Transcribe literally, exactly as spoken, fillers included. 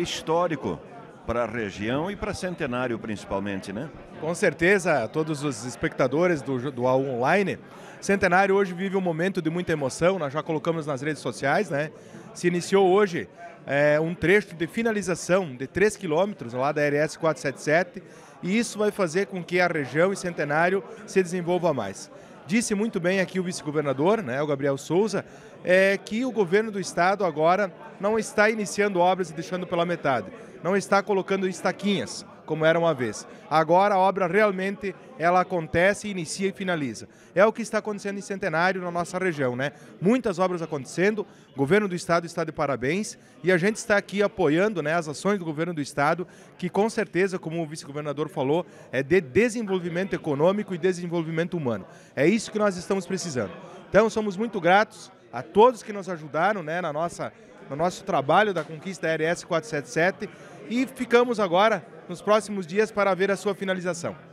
histórico para a região e para Centenário principalmente, né? Com certeza, todos os espectadores do, do online, Centenário hoje vive um momento de muita emoção, nós já colocamos nas redes sociais, né? Se iniciou hoje é, um trecho de finalização de três quilômetros lá da R S quatrocentos e setenta e sete e isso vai fazer com que a região e Centenário se desenvolva mais. Disse muito bem aqui o vice-governador, né, o Gabriel Souza, é, que o governo do estado agora não está iniciando obras e deixando pela metade, não está colocando estaquinhas, como era uma vez. Agora a obra realmente ela acontece, inicia e finaliza. É o que está acontecendo em Centenário, na nossa região, né? Muitas obras acontecendo, o governo do estado está de parabéns e a gente está aqui apoiando, né, as ações do governo do estado, que com certeza, como o vice-governador falou, é de desenvolvimento econômico e desenvolvimento humano. É isso que nós estamos precisando. Então somos muito gratos a todos que nos ajudaram, né, na nossa, no nosso trabalho da conquista da R S quatrocentos e setenta e sete e ficamos agora nos próximos dias para ver a sua finalização.